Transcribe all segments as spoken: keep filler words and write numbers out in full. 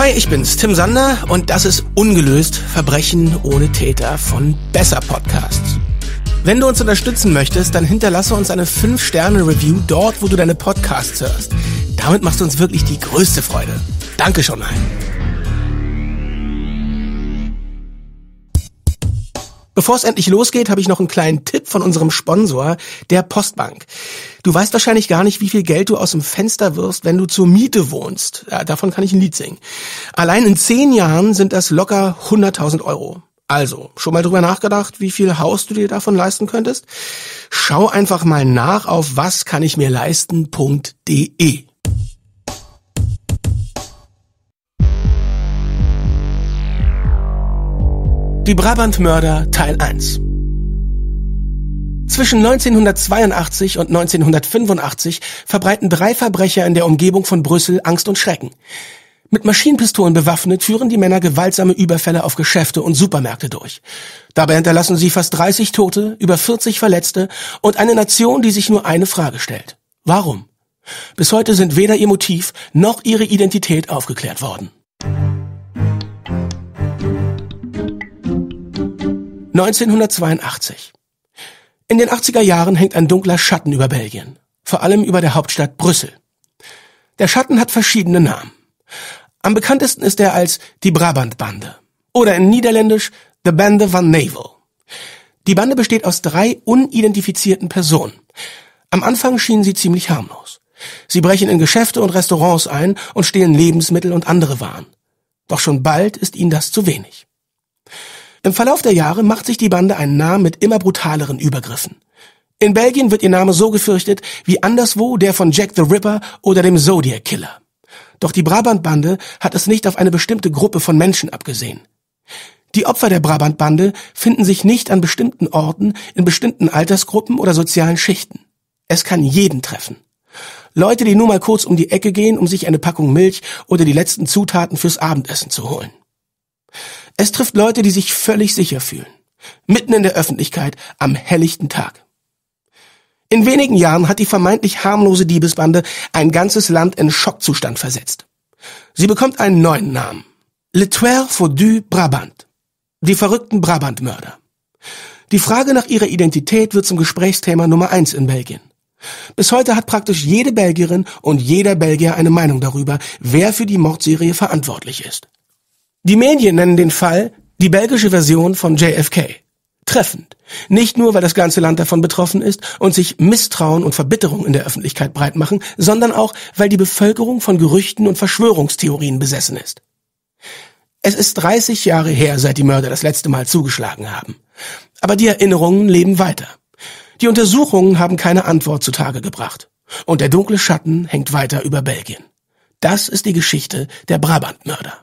Hi, ich bin's, Tim Sander und das ist Ungelöst, Verbrechen ohne Täter von Besser Podcasts. Wenn du uns unterstützen möchtest, dann hinterlasse uns eine fünf Sterne Review dort, wo du deine Podcasts hörst. Damit machst du uns wirklich die größte Freude. Danke schon allen. Bevor es endlich losgeht, habe ich noch einen kleinen Tipp von unserem Sponsor, der Postbank. Du weißt wahrscheinlich gar nicht, wie viel Geld du aus dem Fenster wirfst, wenn du zur Miete wohnst. Ja, davon kann ich ein Lied singen. Allein in zehn Jahren sind das locker hunderttausend Euro. Also, schon mal drüber nachgedacht, wie viel Haus du dir davon leisten könntest? Schau einfach mal nach auf waskanichmirleisten punkt de. Die Brabant-Mörder Teil eins. Zwischen neunzehnhundertzweiundachtzig und neunzehnhundertfünfundachtzig verbreiten drei Verbrecher in der Umgebung von Brüssel Angst und Schrecken. Mit Maschinenpistolen bewaffnet führen die Männer gewaltsame Überfälle auf Geschäfte und Supermärkte durch. Dabei hinterlassen sie fast dreißig Tote, über vierzig Verletzte und eine Nation, die sich nur eine Frage stellt. Warum? Bis heute sind weder ihr Motiv noch ihre Identität aufgeklärt worden. neunzehnhundertzweiundachtzig. In den achtziger Jahren hängt ein dunkler Schatten über Belgien, vor allem über der Hauptstadt Brüssel. Der Schatten hat verschiedene Namen. Am bekanntesten ist er als die Brabant-Bande oder in Niederländisch The Bende van Navel. Die Bande besteht aus drei unidentifizierten Personen. Am Anfang schienen sie ziemlich harmlos. Sie brechen in Geschäfte und Restaurants ein und stehlen Lebensmittel und andere Waren. Doch schon bald ist ihnen das zu wenig. Im Verlauf der Jahre macht sich die Bande einen Namen mit immer brutaleren Übergriffen. In Belgien wird ihr Name so gefürchtet wie anderswo der von Jack the Ripper oder dem Zodiac Killer. Doch die Brabant-Bande hat es nicht auf eine bestimmte Gruppe von Menschen abgesehen. Die Opfer der Brabant-Bande finden sich nicht an bestimmten Orten, in bestimmten Altersgruppen oder sozialen Schichten. Es kann jeden treffen. Leute, die nur mal kurz um die Ecke gehen, um sich eine Packung Milch oder die letzten Zutaten fürs Abendessen zu holen. Es trifft Leute, die sich völlig sicher fühlen. Mitten in der Öffentlichkeit, am helllichten Tag. In wenigen Jahren hat die vermeintlich harmlose Diebesbande ein ganzes Land in Schockzustand versetzt. Sie bekommt einen neuen Namen. Les Tueurs Fodus Brabant. Die verrückten Brabant-Mörder. Die Frage nach ihrer Identität wird zum Gesprächsthema Nummer eins in Belgien. Bis heute hat praktisch jede Belgierin und jeder Belgier eine Meinung darüber, wer für die Mordserie verantwortlich ist. Die Medien nennen den Fall die belgische Version von J F K. Treffend. Nicht nur, weil das ganze Land davon betroffen ist und sich Misstrauen und Verbitterung in der Öffentlichkeit breit machen, sondern auch, weil die Bevölkerung von Gerüchten und Verschwörungstheorien besessen ist. Es ist dreißig Jahre her, seit die Mörder das letzte Mal zugeschlagen haben. Aber die Erinnerungen leben weiter. Die Untersuchungen haben keine Antwort zutage gebracht. Und der dunkle Schatten hängt weiter über Belgien. Das ist die Geschichte der Brabant-Mörder.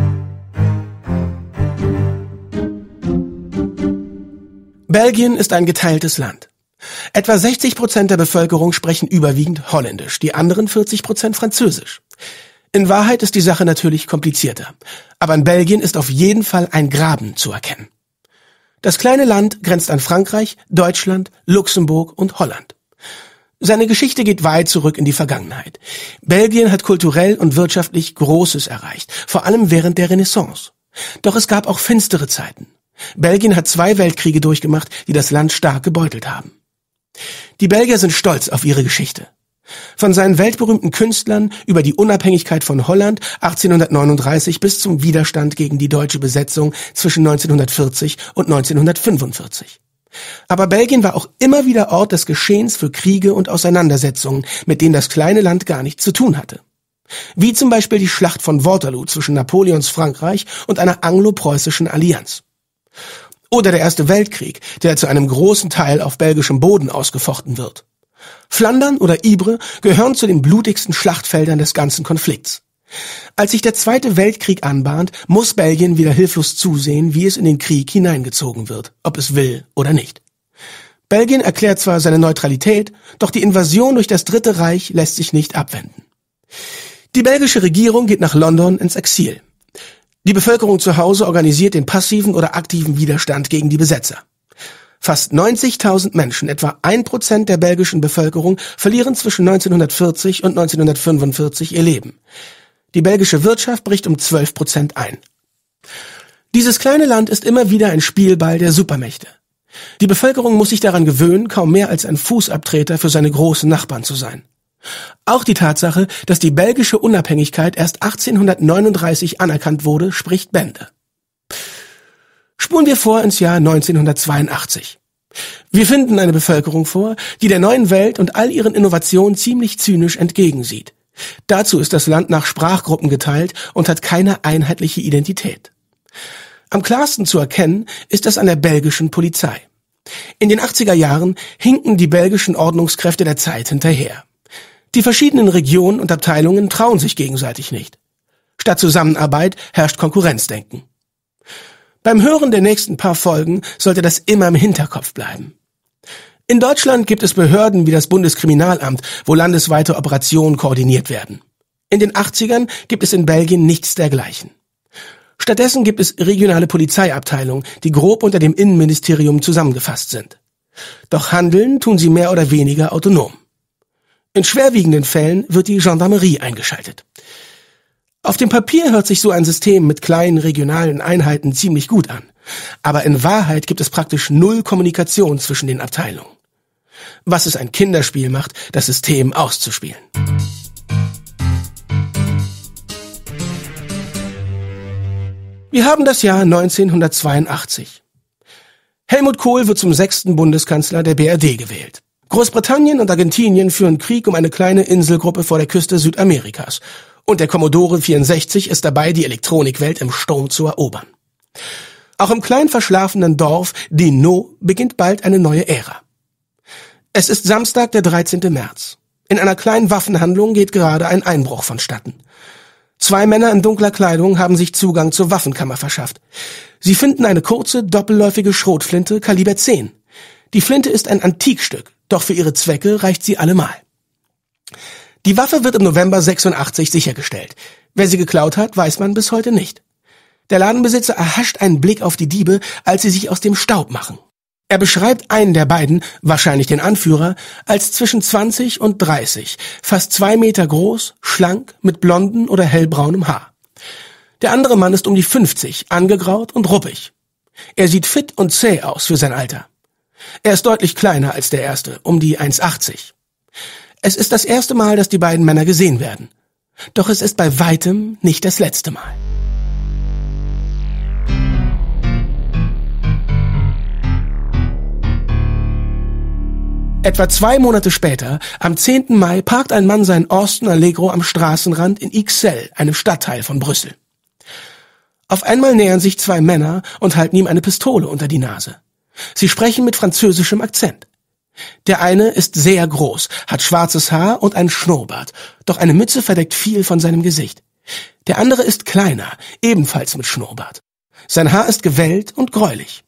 Belgien ist ein geteiltes Land. Etwa sechzig Prozent der Bevölkerung sprechen überwiegend Holländisch, die anderen vierzig Prozent Französisch. In Wahrheit ist die Sache natürlich komplizierter. Aber in Belgien ist auf jeden Fall ein Graben zu erkennen. Das kleine Land grenzt an Frankreich, Deutschland, Luxemburg und Holland. Seine Geschichte geht weit zurück in die Vergangenheit. Belgien hat kulturell und wirtschaftlich Großes erreicht, vor allem während der Renaissance. Doch es gab auch finstere Zeiten. Belgien hat zwei Weltkriege durchgemacht, die das Land stark gebeutelt haben. Die Belgier sind stolz auf ihre Geschichte. Von seinen weltberühmten Künstlern über die Unabhängigkeit von Holland achtzehnhundertneununddreißig bis zum Widerstand gegen die deutsche Besetzung zwischen neunzehnhundertvierzig und neunzehnhundertfünfundvierzig. Aber Belgien war auch immer wieder Ort des Geschehens für Kriege und Auseinandersetzungen, mit denen das kleine Land gar nichts zu tun hatte. Wie zum Beispiel die Schlacht von Waterloo zwischen Napoleons Frankreich und einer anglo-preußischen Allianz. Oder der Erste Weltkrieg, der zu einem großen Teil auf belgischem Boden ausgefochten wird. Flandern oder Ypres gehören zu den blutigsten Schlachtfeldern des ganzen Konflikts. Als sich der Zweite Weltkrieg anbahnt, muss Belgien wieder hilflos zusehen, wie es in den Krieg hineingezogen wird, ob es will oder nicht. Belgien erklärt zwar seine Neutralität, doch die Invasion durch das Dritte Reich lässt sich nicht abwenden. Die belgische Regierung geht nach London ins Exil. Die Bevölkerung zu Hause organisiert den passiven oder aktiven Widerstand gegen die Besetzer. Fast neunzigtausend Menschen, etwa ein Prozent der belgischen Bevölkerung, verlieren zwischen neunzehnhundertvierzig und neunzehnhundertfünfundvierzig ihr Leben. Die belgische Wirtschaft bricht um zwölf Prozent ein. Dieses kleine Land ist immer wieder ein Spielball der Supermächte. Die Bevölkerung muss sich daran gewöhnen, kaum mehr als ein Fußabtreter für seine großen Nachbarn zu sein. Auch die Tatsache, dass die belgische Unabhängigkeit erst achtzehnhundertneununddreißig anerkannt wurde, spricht Bände. Spulen wir vor ins Jahr neunzehnhundertzweiundachtzig. Wir finden eine Bevölkerung vor, die der neuen Welt und all ihren Innovationen ziemlich zynisch entgegensieht. Dazu ist das Land nach Sprachgruppen geteilt und hat keine einheitliche Identität. Am klarsten zu erkennen ist das an der belgischen Polizei. In den achtziger Jahren hinken die belgischen Ordnungskräfte der Zeit hinterher. Die verschiedenen Regionen und Abteilungen trauen sich gegenseitig nicht. Statt Zusammenarbeit herrscht Konkurrenzdenken. Beim Hören der nächsten paar Folgen sollte das immer im Hinterkopf bleiben. In Deutschland gibt es Behörden wie das Bundeskriminalamt, wo landesweite Operationen koordiniert werden. In den achtzigern gibt es in Belgien nichts dergleichen. Stattdessen gibt es regionale Polizeiabteilungen, die grob unter dem Innenministerium zusammengefasst sind. Doch handeln tun sie mehr oder weniger autonom. In schwerwiegenden Fällen wird die Gendarmerie eingeschaltet. Auf dem Papier hört sich so ein System mit kleinen regionalen Einheiten ziemlich gut an. Aber in Wahrheit gibt es praktisch null Kommunikation zwischen den Abteilungen. Was es ein Kinderspiel macht, das System auszuspielen. Wir haben das Jahr neunzehnhundertzweiundachtzig. Helmut Kohl wird zum sechsten Bundeskanzler der B R D gewählt. Großbritannien und Argentinien führen Krieg um eine kleine Inselgruppe vor der Küste Südamerikas. Und der Commodore vierundsechzig ist dabei, die Elektronikwelt im Sturm zu erobern. Auch im klein verschlafenen Dorf Dinot beginnt bald eine neue Ära. Es ist Samstag, der dreizehnte März. In einer kleinen Waffenhandlung geht gerade ein Einbruch vonstatten. Zwei Männer in dunkler Kleidung haben sich Zugang zur Waffenkammer verschafft. Sie finden eine kurze, doppelläufige Schrotflinte Kaliber zehn. Die Flinte ist ein Antikstück, doch für ihre Zwecke reicht sie allemal. Die Waffe wird im November sechsundachtzig sichergestellt. Wer sie geklaut hat, weiß man bis heute nicht. Der Ladenbesitzer erhascht einen Blick auf die Diebe, als sie sich aus dem Staub machen. Er beschreibt einen der beiden, wahrscheinlich den Anführer, als zwischen zwanzig und dreißig, fast zwei Meter groß, schlank, mit blonden oder hellbraunem Haar. Der andere Mann ist um die fünfzig, angegraut und ruppig. Er sieht fit und zäh aus für sein Alter. Er ist deutlich kleiner als der erste, um die eins Komma achtzig. Es ist das erste Mal, dass die beiden Männer gesehen werden. Doch es ist bei weitem nicht das letzte Mal. Etwa zwei Monate später, am zehnten Mai, parkt ein Mann sein Austin Allegro am Straßenrand in Ixelles, einem Stadtteil von Brüssel. Auf einmal nähern sich zwei Männer und halten ihm eine Pistole unter die Nase. Sie sprechen mit französischem Akzent. Der eine ist sehr groß, hat schwarzes Haar und einen Schnurrbart, doch eine Mütze verdeckt viel von seinem Gesicht. Der andere ist kleiner, ebenfalls mit Schnurrbart. Sein Haar ist gewellt und gräulich.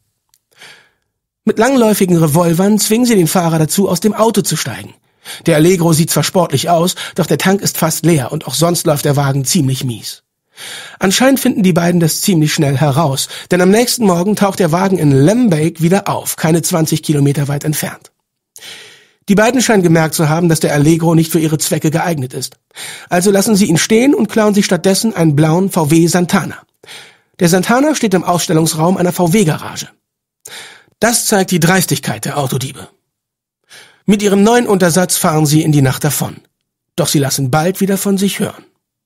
Mit langläufigen Revolvern zwingen sie den Fahrer dazu, aus dem Auto zu steigen. Der Allegro sieht zwar sportlich aus, doch der Tank ist fast leer und auch sonst läuft der Wagen ziemlich mies. Anscheinend finden die beiden das ziemlich schnell heraus, denn am nächsten Morgen taucht der Wagen in Lembeek wieder auf, keine zwanzig Kilometer weit entfernt. Die beiden scheinen gemerkt zu haben, dass der Allegro nicht für ihre Zwecke geeignet ist. Also lassen sie ihn stehen und klauen sich stattdessen einen blauen V W Santana. Der Santana steht im Ausstellungsraum einer V W-Garage. Das zeigt die Dreistigkeit der Autodiebe. Mit ihrem neuen Untersatz fahren sie in die Nacht davon. Doch sie lassen bald wieder von sich hören.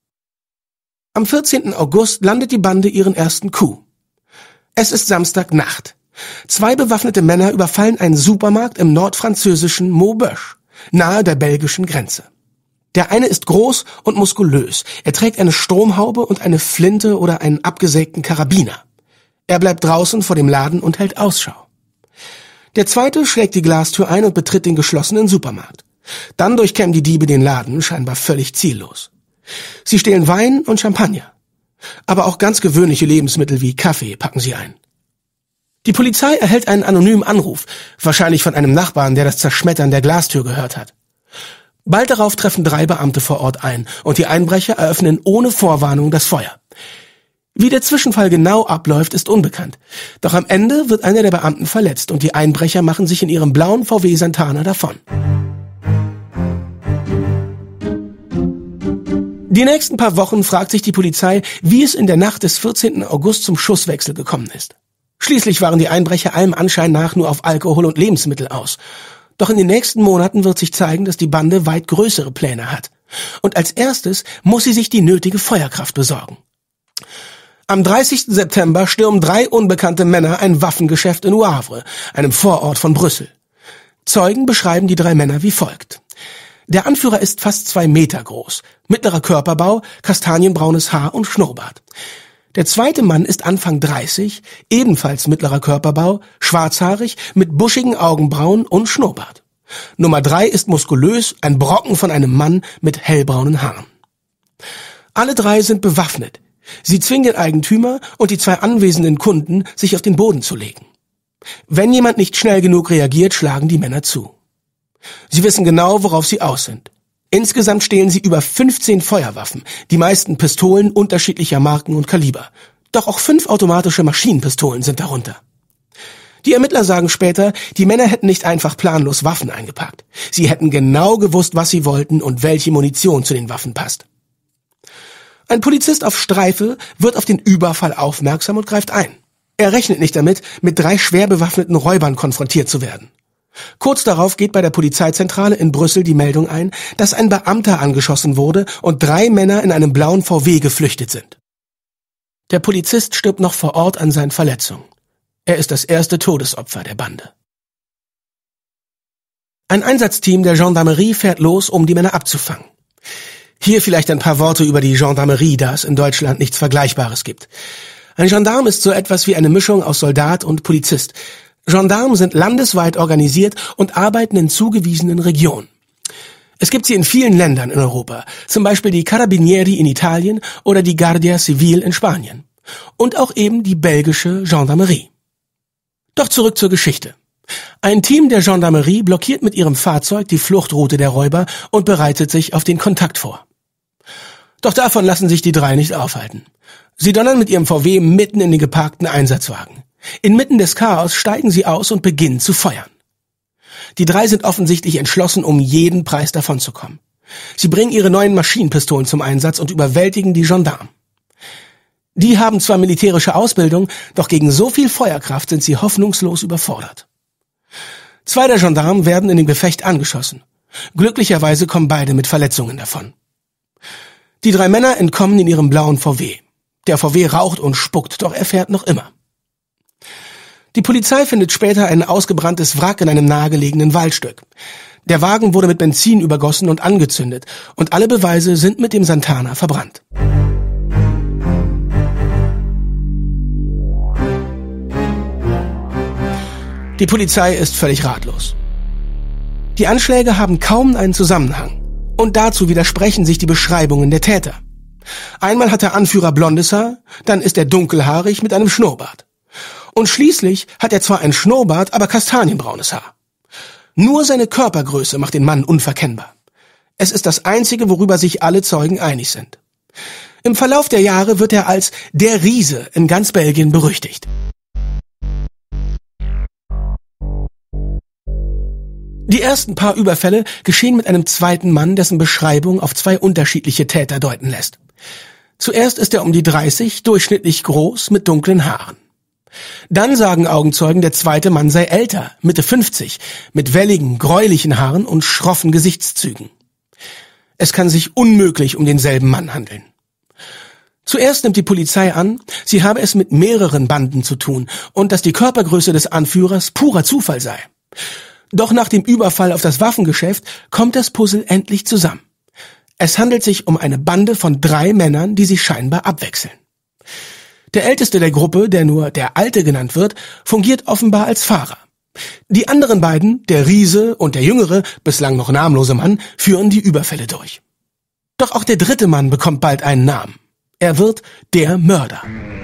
Am vierzehnten August landet die Bande ihren ersten Coup. Es ist Samstagnacht. Zwei bewaffnete Männer überfallen einen Supermarkt im nordfranzösischen Maubeuge, nahe der belgischen Grenze. Der eine ist groß und muskulös. Er trägt eine Stromhaube und eine Flinte oder einen abgesägten Karabiner. Er bleibt draußen vor dem Laden und hält Ausschau. Der zweite schlägt die Glastür ein und betritt den geschlossenen Supermarkt. Dann durchkämmen die Diebe den Laden, scheinbar völlig ziellos. Sie stehlen Wein und Champagner. Aber auch ganz gewöhnliche Lebensmittel wie Kaffee packen sie ein. Die Polizei erhält einen anonymen Anruf, wahrscheinlich von einem Nachbarn, der das Zerschmettern der Glastür gehört hat. Bald darauf treffen drei Beamte vor Ort ein und die Einbrecher eröffnen ohne Vorwarnung das Feuer. Wie der Zwischenfall genau abläuft, ist unbekannt. Doch am Ende wird einer der Beamten verletzt und die Einbrecher machen sich in ihrem blauen V W Die nächsten paar Wochen fragt sich die Polizei, wie es in der Nacht des vierzehnten August zum Schusswechsel gekommen ist. Schließlich waren die Einbrecher allem Anschein nach nur auf Alkohol und Lebensmittel aus. Doch in den nächsten Monaten wird sich zeigen, dass die Bande weit größere Pläne hat. Und als erstes muss sie sich die nötige Feuerkraft besorgen. Am dreißigsten September stürmen drei unbekannte Männer ein Waffengeschäft in Wavre, einem Vorort von Brüssel. Zeugen beschreiben die drei Männer wie folgt. Der Anführer ist fast zwei Meter groß, mittlerer Körperbau, kastanienbraunes Haar und Schnurrbart. Der zweite Mann ist Anfang dreißig, ebenfalls mittlerer Körperbau, schwarzhaarig, mit buschigen Augenbrauen und Schnurrbart. Nummer drei ist muskulös, ein Brocken von einem Mann mit hellbraunen Haaren. Alle drei sind bewaffnet. Sie zwingen den Eigentümer und die zwei anwesenden Kunden, sich auf den Boden zu legen. Wenn jemand nicht schnell genug reagiert, schlagen die Männer zu. Sie wissen genau, worauf sie aus sind. Insgesamt stehlen sie über fünfzehn Feuerwaffen, die meisten Pistolen unterschiedlicher Marken und Kaliber. Doch auch fünf automatische Maschinenpistolen sind darunter. Die Ermittler sagen später, die Männer hätten nicht einfach planlos Waffen eingepackt. Sie hätten genau gewusst, was sie wollten und welche Munition zu den Waffen passt. Ein Polizist auf Streife wird auf den Überfall aufmerksam und greift ein. Er rechnet nicht damit, mit drei schwer bewaffneten Räubern konfrontiert zu werden. Kurz darauf geht bei der Polizeizentrale in Brüssel die Meldung ein, dass ein Beamter angeschossen wurde und drei Männer in einem blauen V W geflüchtet sind. Der Polizist stirbt noch vor Ort an seinen Verletzungen. Er ist das erste Todesopfer der Bande. Ein Einsatzteam der Gendarmerie fährt los, um die Männer abzufangen. Hier vielleicht ein paar Worte über die Gendarmerie, da es in Deutschland nichts Vergleichbares gibt. Ein Gendarm ist so etwas wie eine Mischung aus Soldat und Polizist. Gendarmen sind landesweit organisiert und arbeiten in zugewiesenen Regionen. Es gibt sie in vielen Ländern in Europa, zum Beispiel die Carabinieri in Italien oder die Guardia Civil in Spanien. Und auch eben die belgische Gendarmerie. Doch zurück zur Geschichte. Ein Team der Gendarmerie blockiert mit ihrem Fahrzeug die Fluchtroute der Räuber und bereitet sich auf den Kontakt vor. Doch davon lassen sich die drei nicht aufhalten. Sie donnern mit ihrem V W mitten in den geparkten Einsatzwagen. Inmitten des Chaos steigen sie aus und beginnen zu feuern. Die drei sind offensichtlich entschlossen, um jeden Preis davonzukommen. Sie bringen ihre neuen Maschinenpistolen zum Einsatz und überwältigen die Gendarmen. Die haben zwar militärische Ausbildung, doch gegen so viel Feuerkraft sind sie hoffnungslos überfordert. Zwei der Gendarmen werden in dem Gefecht angeschossen. Glücklicherweise kommen beide mit Verletzungen davon. Die drei Männer entkommen in ihrem blauen V W. Der V W raucht und spuckt, doch er fährt noch immer. Die Polizei findet später ein ausgebranntes Wrack in einem nahegelegenen Waldstück. Der Wagen wurde mit Benzin übergossen und angezündet, und alle Beweise sind mit dem Santana verbrannt. Die Polizei ist völlig ratlos. Die Anschläge haben kaum einen Zusammenhang. Und dazu widersprechen sich die Beschreibungen der Täter. Einmal hat der Anführer blondes Haar, dann ist er dunkelhaarig mit einem Schnurrbart. Und schließlich hat er zwar ein Schnurrbart, aber kastanienbraunes Haar. Nur seine Körpergröße macht den Mann unverkennbar. Es ist das Einzige, worüber sich alle Zeugen einig sind. Im Verlauf der Jahre wird er als der Riese in ganz Belgien berüchtigt. Die ersten paar Überfälle geschehen mit einem zweiten Mann, dessen Beschreibung auf zwei unterschiedliche Täter deuten lässt. Zuerst ist er um die dreißig, durchschnittlich groß, mit dunklen Haaren. Dann sagen Augenzeugen, der zweite Mann sei älter, Mitte fünfzig, mit welligen, gräulichen Haaren und schroffen Gesichtszügen. Es kann sich unmöglich um denselben Mann handeln. Zuerst nimmt die Polizei an, sie habe es mit mehreren Banden zu tun und dass die Körpergröße des Anführers purer Zufall sei. Doch nach dem Überfall auf das Waffengeschäft kommt das Puzzle endlich zusammen. Es handelt sich um eine Bande von drei Männern, die sich scheinbar abwechseln. Der älteste der Gruppe, der nur der Alte genannt wird, fungiert offenbar als Fahrer. Die anderen beiden, der Riese und der jüngere, bislang noch namenlose Mann, führen die Überfälle durch. Doch auch der dritte Mann bekommt bald einen Namen. Er wird der Mörder.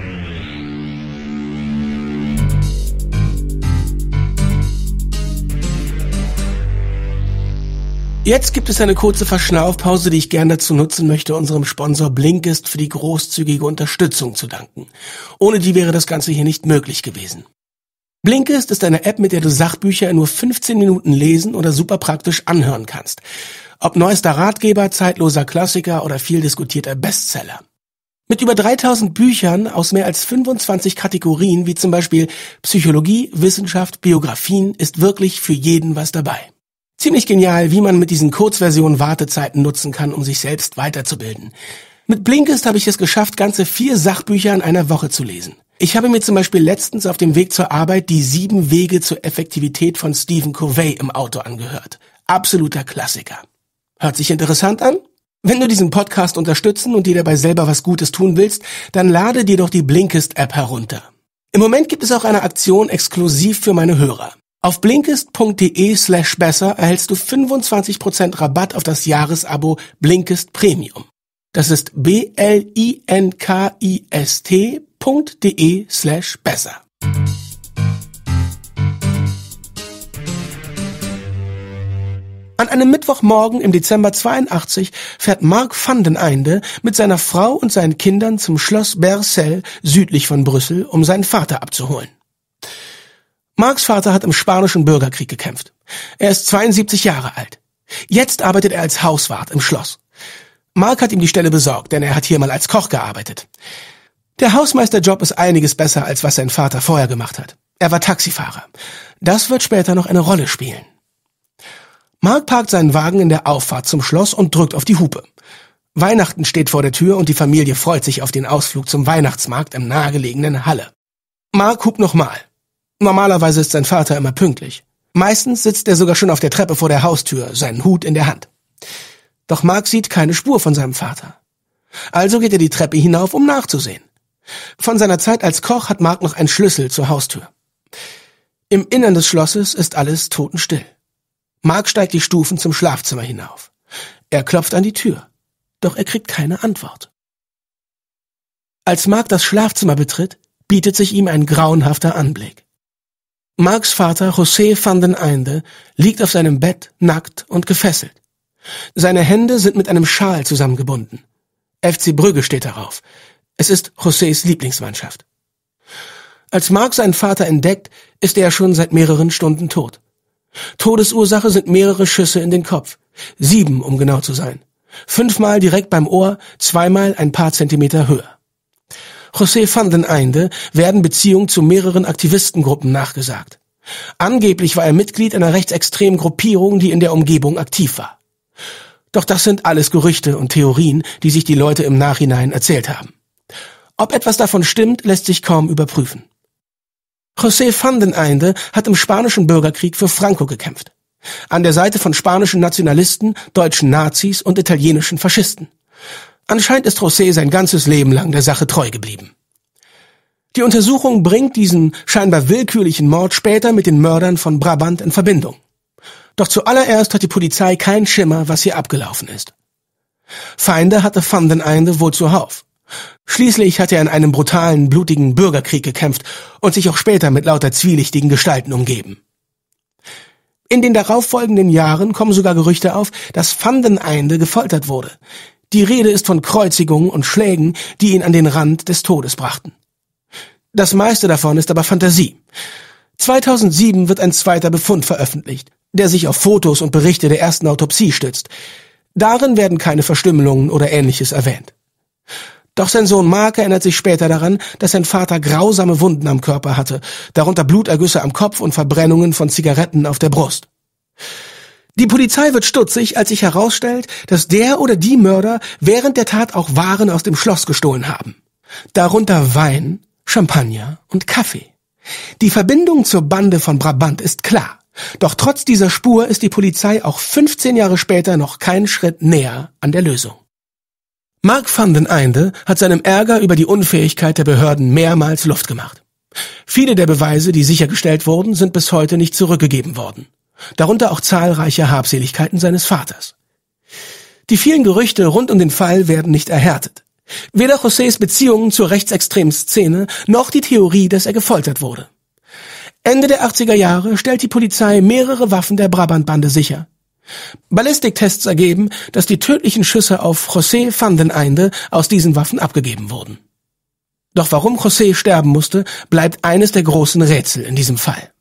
Jetzt gibt es eine kurze Verschnaufpause, die ich gern dazu nutzen möchte, unserem Sponsor Blinkist für die großzügige Unterstützung zu danken. Ohne die wäre das Ganze hier nicht möglich gewesen. Blinkist ist eine App, mit der du Sachbücher in nur fünfzehn Minuten lesen oder super praktisch anhören kannst. Ob neuester Ratgeber, zeitloser Klassiker oder viel diskutierter Bestseller. Mit über dreitausend Büchern aus mehr als fünfundzwanzig Kategorien, wie zum Beispiel Psychologie, Wissenschaft, Biografien, ist wirklich für jeden was dabei. Ziemlich genial, wie man mit diesen Kurzversionen Wartezeiten nutzen kann, um sich selbst weiterzubilden. Mit Blinkist habe ich es geschafft, ganze vier Sachbücher in einer Woche zu lesen. Ich habe mir zum Beispiel letztens auf dem Weg zur Arbeit die sieben Wege zur Effektivität von Stephen Covey im Auto angehört. Absoluter Klassiker. Hört sich interessant an? Wenn du diesen Podcast unterstützen und dir dabei selber was Gutes tun willst, dann lade dir doch die Blinkist-App herunter. Im Moment gibt es auch eine Aktion exklusiv für meine Hörer. Auf blinkist.de slash besser erhältst du fünfundzwanzig Prozent Rabatt auf das Jahresabo Blinkist Premium. Das ist b-l-i-n-k-i-s-t.de slash besser. An einem Mittwochmorgen im Dezember zweiundachtzig fährt Mark van den Einde mit seiner Frau und seinen Kindern zum Schloss Bercel südlich von Brüssel, um seinen Vater abzuholen. Marks Vater hat im Spanischen Bürgerkrieg gekämpft. Er ist zweiundsiebzig Jahre alt. Jetzt arbeitet er als Hauswart im Schloss. Mark hat ihm die Stelle besorgt, denn er hat hier mal als Koch gearbeitet. Der Hausmeisterjob ist einiges besser, als was sein Vater vorher gemacht hat. Er war Taxifahrer. Das wird später noch eine Rolle spielen. Mark parkt seinen Wagen in der Auffahrt zum Schloss und drückt auf die Hupe. Weihnachten steht vor der Tür und die Familie freut sich auf den Ausflug zum Weihnachtsmarkt im nahegelegenen Halle. Mark hupt nochmal. Normalerweise ist sein Vater immer pünktlich. Meistens sitzt er sogar schon auf der Treppe vor der Haustür, seinen Hut in der Hand. Doch Mark sieht keine Spur von seinem Vater. Also geht er die Treppe hinauf, um nachzusehen. Von seiner Zeit als Koch hat Mark noch einen Schlüssel zur Haustür. Im Innern des Schlosses ist alles totenstill. Mark steigt die Stufen zum Schlafzimmer hinauf. Er klopft an die Tür, doch er kriegt keine Antwort. Als Mark das Schlafzimmer betritt, bietet sich ihm ein grauenhafter Anblick. Marks Vater, José van den Einde, liegt auf seinem Bett, nackt und gefesselt. Seine Hände sind mit einem Schal zusammengebunden. F C Brügge steht darauf. Es ist Josés Lieblingsmannschaft. Als Mark seinen Vater entdeckt, ist er schon seit mehreren Stunden tot. Todesursache sind mehrere Schüsse in den Kopf. Sieben, um genau zu sein. Fünfmal direkt beim Ohr, zweimal ein paar Zentimeter höher. José van den Einde werden Beziehungen zu mehreren Aktivistengruppen nachgesagt. Angeblich war er Mitglied einer rechtsextremen Gruppierung, die in der Umgebung aktiv war. Doch das sind alles Gerüchte und Theorien, die sich die Leute im Nachhinein erzählt haben. Ob etwas davon stimmt, lässt sich kaum überprüfen. José van den Einde hat im Spanischen Bürgerkrieg für Franco gekämpft. An der Seite von spanischen Nationalisten, deutschen Nazis und italienischen Faschisten. Anscheinend ist José sein ganzes Leben lang der Sache treu geblieben. Die Untersuchung bringt diesen scheinbar willkürlichen Mord später mit den Mördern von Brabant in Verbindung. Doch zuallererst hat die Polizei keinen Schimmer, was hier abgelaufen ist. Feinde hatte van den Einde wohl zuhauf. Schließlich hat er in einem brutalen, blutigen Bürgerkrieg gekämpft und sich auch später mit lauter zwielichtigen Gestalten umgeben. In den darauffolgenden Jahren kommen sogar Gerüchte auf, dass van den Einde gefoltert wurde. Die Rede ist von Kreuzigungen und Schlägen, die ihn an den Rand des Todes brachten. Das meiste davon ist aber Fantasie. zweitausendsieben wird ein zweiter Befund veröffentlicht, der sich auf Fotos und Berichte der ersten Autopsie stützt. Darin werden keine Verstümmelungen oder Ähnliches erwähnt. Doch sein Sohn Mark erinnert sich später daran, dass sein Vater grausame Wunden am Körper hatte, darunter Blutergüsse am Kopf und Verbrennungen von Zigaretten auf der Brust. Die Polizei wird stutzig, als sich herausstellt, dass der oder die Mörder während der Tat auch Waren aus dem Schloss gestohlen haben. Darunter Wein, Champagner und Kaffee. Die Verbindung zur Bande von Brabant ist klar. Doch trotz dieser Spur ist die Polizei auch fünfzehn Jahre später noch keinen Schritt näher an der Lösung. Mark van den Einde hat seinem Ärger über die Unfähigkeit der Behörden mehrmals Luft gemacht. Viele der Beweise, die sichergestellt wurden, sind bis heute nicht zurückgegeben worden. Darunter auch zahlreiche Habseligkeiten seines Vaters. Die vielen Gerüchte rund um den Fall werden nicht erhärtet. Weder Josés Beziehungen zur rechtsextremen Szene noch die Theorie, dass er gefoltert wurde. Ende der achtziger Jahre stellt die Polizei mehrere Waffen der Brabant-Bande sicher. Ballistiktests ergeben, dass die tödlichen Schüsse auf José van den Einde aus diesen Waffen abgegeben wurden. Doch warum José sterben musste, bleibt eines der großen Rätsel in diesem Fall.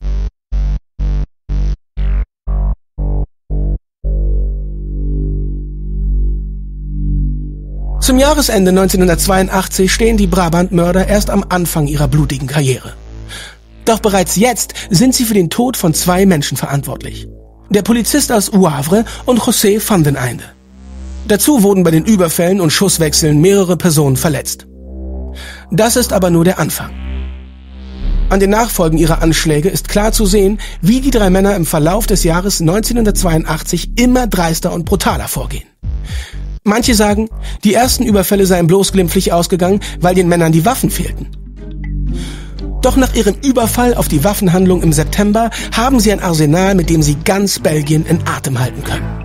Zum Jahresende neunzehnhundertzweiundachtzig stehen die Brabant-Mörder erst am Anfang ihrer blutigen Karriere. Doch bereits jetzt sind sie für den Tod von zwei Menschen verantwortlich. Der Polizist aus Wavre und José van den Einde. Dazu wurden bei den Überfällen und Schusswechseln mehrere Personen verletzt. Das ist aber nur der Anfang. An den Nachfolgen ihrer Anschläge ist klar zu sehen, wie die drei Männer im Verlauf des Jahres neunzehnhundertzweiundachtzig immer dreister und brutaler vorgehen. Manche sagen, die ersten Überfälle seien bloß glimpflich ausgegangen, weil den Männern die Waffen fehlten. Doch nach ihrem Überfall auf die Waffenhandlung im September haben sie ein Arsenal, mit dem sie ganz Belgien in Atem halten können.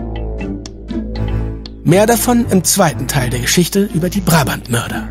Mehr davon im zweiten Teil der Geschichte über die Brabant-Mörder.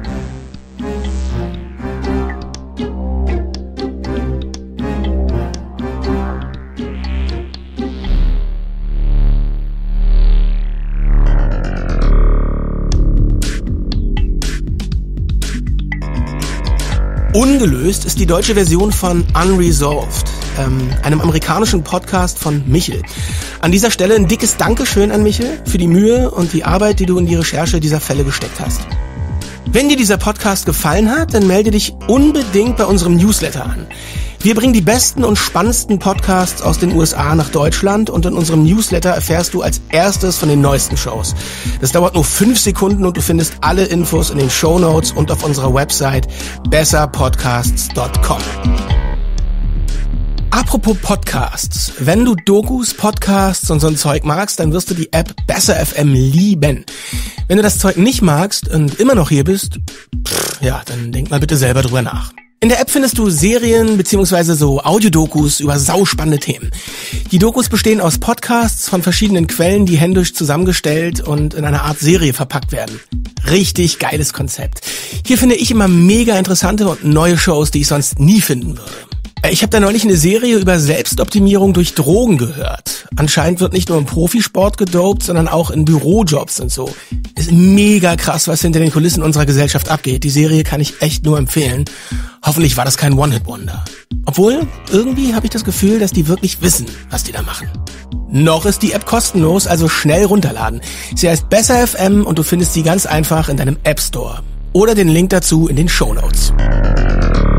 Ungelöst ist die deutsche Version von Unresolved, ähm, einem amerikanischen Podcast von Michel. An dieser Stelle ein dickes Dankeschön an Michel für die Mühe und die Arbeit, die du in die Recherche dieser Fälle gesteckt hast. Wenn dir dieser Podcast gefallen hat, dann melde dich unbedingt bei unserem Newsletter an. Wir bringen die besten und spannendsten Podcasts aus den U S A nach Deutschland und in unserem Newsletter erfährst du als erstes von den neuesten Shows. Das dauert nur fünf Sekunden und du findest alle Infos in den Shownotes und auf unserer Website besser podcasts punkt com. Apropos Podcasts, wenn du Dokus, Podcasts und so ein Zeug magst, dann wirst du die App Besser F M lieben. Wenn du das Zeug nicht magst und immer noch hier bist, pff, ja, dann denk mal bitte selber drüber nach. In der App findest du Serien bzw. so Audiodokus über sauspannende Themen. Die Dokus bestehen aus Podcasts von verschiedenen Quellen, die händisch zusammengestellt und in einer Art Serie verpackt werden. Richtig geiles Konzept. Hier finde ich immer mega interessante und neue Shows, die ich sonst nie finden würde. Ich habe da neulich eine Serie über Selbstoptimierung durch Drogen gehört. Anscheinend wird nicht nur im Profisport gedopt, sondern auch in Bürojobs und so. Ist mega krass, was hinter den Kulissen unserer Gesellschaft abgeht. Die Serie kann ich echt nur empfehlen. Hoffentlich war das kein One-Hit-Wonder. Obwohl, irgendwie habe ich das Gefühl, dass die wirklich wissen, was die da machen. Noch ist die App kostenlos, also schnell runterladen. Sie heißt Besser F M und du findest sie ganz einfach in deinem App Store. Oder den Link dazu in den Shownotes.